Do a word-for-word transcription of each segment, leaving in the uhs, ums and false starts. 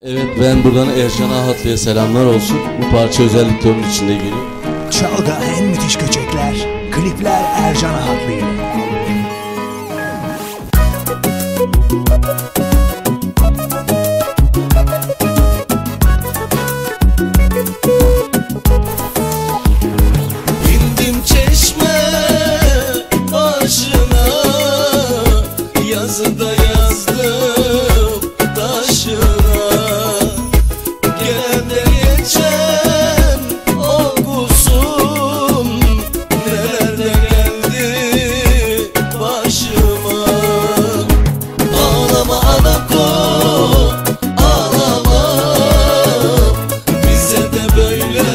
Evet, ben buradan Ercan Ahatlı'ya selamlar olsun. Bu parça özellikle onun için de geliyor. Çalda en müthiş köçekler, klipler Ercan Ahatlı ile. İndim çeşme başına, yazıda yazdım taşına. Gelen de geçen okusun, neler de geldi başıma. Ağlama anako, ağlama, bize de böyle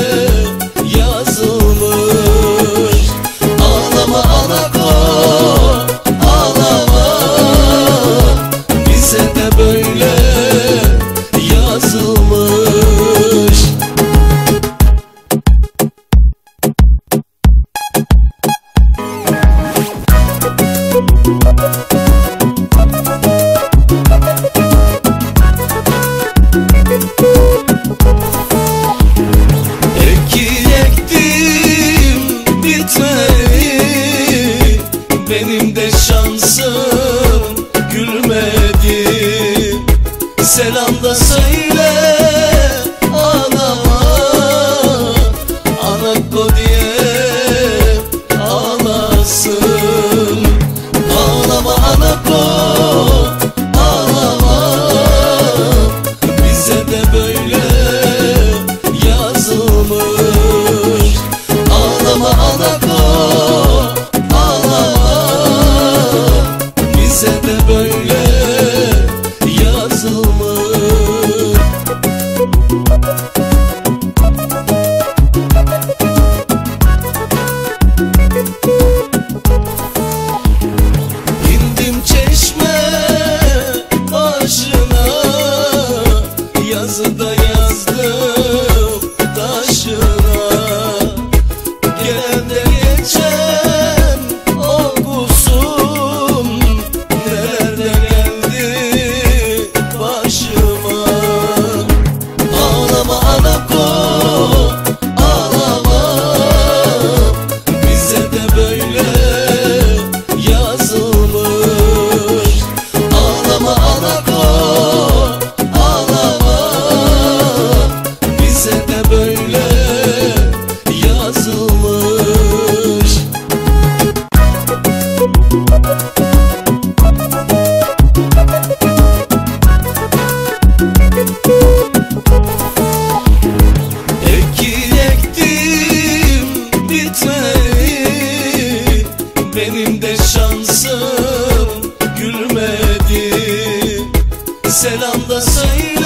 yazılmış. Ağlama anako, ağlama, bize de böyle yazılmış. Ekin ektim bitmedi, benim de şansım gülmedi. Selam da söyle anama, anakko diye ağlasın. Ağlama anakko, ağlama, bize de böyle yazılmış. Ağlama anakko, ağlama, bize de böyle yazılmış. İndim çeşme başına, yazıda yazdım taşına. Gelen de geçen okusun, neler de geldi başıma. Ağlama anako, ağlama, bize de böyle yazılmış. Ağlama anako, ağlama, bize de böyle yazılmış. Ekin ektim bitmedi, benim de şansım gülmedi. Selam da söyle